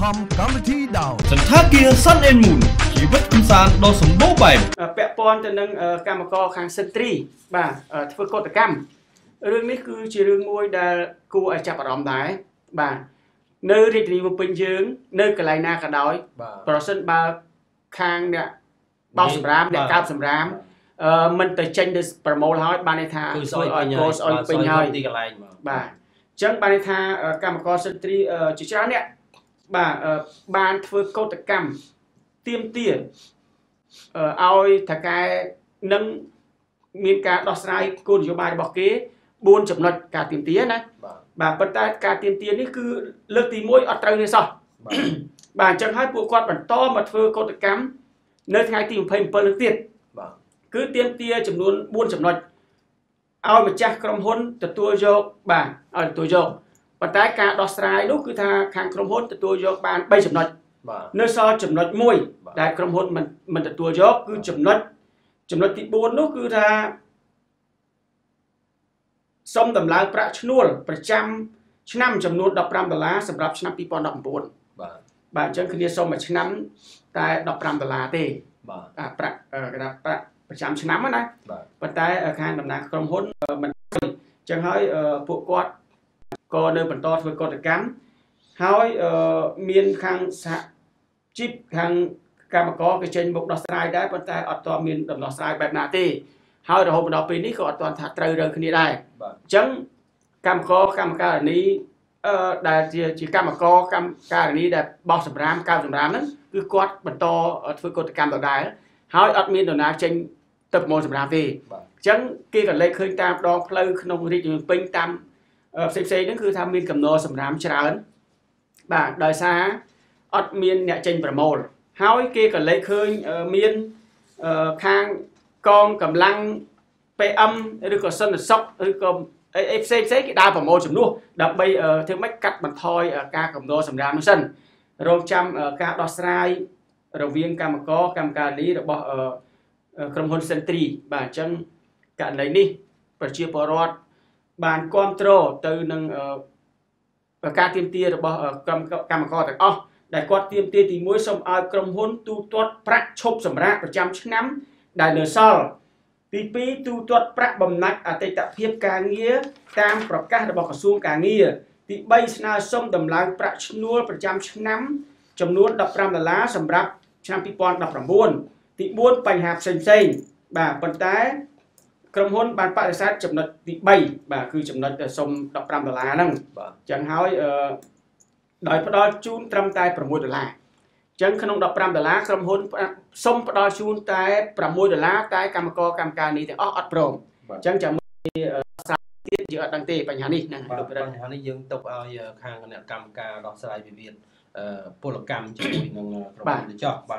thomកម្មវិធីដោសន្តាគារ Sun and Moon ជីវិតកំសាន្តដ៏សម្បូរបែបពាក់ព័ន្ធទៅនឹងកម្មករខាងសិទ្ធិបាទធ្វើកតកម្មរឿងនេះគឺជារឿងមួយដែលគួរឲ្យចាប់អារម្មណ៍ដែរបាទនៅរាជធានីភ្នំពេញយើងនៅកន្លែងណាក៏ដោយប្រសិនបើខាងអ្នកបោះសម្រាមអ្នកកើបសម្រាមមិនទៅចេញទៅប្រមូលហើយបានន័យថាស្អុយឲ្យកោស្អុយពេញហើយទីកន្លែងបាទអញ្ចឹងបានន័យថាកម្មករសិទ្ធិជាច្រើនអ្នកបាទបានធ្វើកតកម្មទាមទារឲ្យថៅកែនឹងមានការដោះស្រាយគោលនយោបាយរបស់គេ4ចំណុចការទាមទារណាបាទប៉ុន្តែការទាមទារនេះគឺលើកទី1អត់ត្រូវទេសោះបាទអញ្ចឹងហើយពួកគាត់បន្តមកធ្វើកតកម្មនៅថ្ងៃទី27នេះទៀតបាទគឺទាមទារចំនួន4ចំណុចឲ្យម្ចាស់ក្រុមហ៊ុនទទួលយកបាទឲ្យទទួលយកប៉ុន្តែការដោះស្រាយនោះគឺថាខាងក្រុមហ៊ុនទទួលយកបាន3ចំណុចនៅសល់ចំណុច1ដែលក្រុមហ៊ុនមិនទទួលយកគឺចំណុចទី4នោះគឺថាសុំតម្លើងប្រាក់ឈ្នួលប្រចាំឆ្នាំចំនួន$15សម្រាប់ឆ្នាំ2019បាទអញ្ចឹងគ្នាសុំមួយឆ្នាំតែ$15ទេបាទប្រាក់ប្រចាំឆ្នាំណាប៉ុន្តែខាងតំណាងក្រុមហ៊ុនមិនអញ្ចឹងហើយពួកគាត់ក៏នៅបន្តធ្វើកតកម្មហើយមានខាងសហជីពខាងកម្មករគេចេញមុខដោះស្រាយដែរប៉ុន្តែអត់ទាន់មានដំណោះស្រាយបែបណាទេហើយរហូតមកដល់ពេលនេះក៏អត់ទាន់ថាត្រូវរើគ្នាដែរអញ្ចឹងកម្មការនីដែលជាកម្មការនីដែលបោះសម្រាមកើបសម្រាមហ្នឹងគឺគាត់បន្តធ្វើកតកម្មដដែលហើយអត់មាននរណាចេញទៅប្រមូលសម្រាមទេអញ្ចឹងគេក៏លេខឃើញតាមដងផ្លូវក្នុងរាជធានីពេញតាមផ្សេងហ្នឹងគឺថាមានកំណត់សម្រាមច្រើនបាទដោយសារអត់មានអ្នកចេញប្រមូលហើយគេក៏លេខឃើញមានខាងកងកម្លាំង PM ឬក៏សន្តិសុខឬក៏អីផ្សេងគេដើរប្រមូលចំនួនដើម្បីធ្វើម៉េចកាត់បន្ថយការកំណត់សម្រាមនោះសិនរងចាំការដោះស្រាយរវាងកម្មការនីរបស់ក្រុមហ៊ុន Sentry បាទអញ្ចឹងករណីនេះប្រជាពលរដ្ឋបានគ្រប់គ្រងទៅនឹងការទាមទាររបស់កម្មករទាំងអស់ដែលគាត់ទាមទារទី1សូមឲ្យក្រុមហ៊ុនទូទាត់ប្រាក់ឈប់សម្រាកប្រចាំឆ្នាំដែលនៅសល់ទី2ទូទាត់ប្រាក់បំណាច់អតីតភាពការងារតាមប្រកាសរបស់ក្រសួងការងារទី3ស្នើសុំដំឡើងប្រាក់ឈ្នួលប្រចាំឆ្នាំចំនួន$15សម្រាប់ឆ្នាំ2019ទី4បញ្ហាផ្សេងបាទប៉ុន្តែក្រុមហ៊ុនបានបដិសេធចំណុចទី3បាទគឺចំណុចសុំ$15ហ្នឹងបាទអញ្ចឹងហើយដោយផ្ដល់ជូនត្រឹមតែ$6អញ្ចឹងក្នុង$15ក្រុមហ៊ុនសុំផ្ដល់ជូនតែ$6តែកម្មការនេះទាំងអស់អត់ព្រមអញ្ចឹងចាំមើលសារទៀតយើងអត់ដឹងទេបញ្ហានេះហ្នឹងបញ្ហានេះយើងទុកឲ្យខាងគណៈកម្មការដោះស្រាយវិវាទពលកម្មជាមួយនឹងក្រុមហ៊ុនទៅចោះបាទ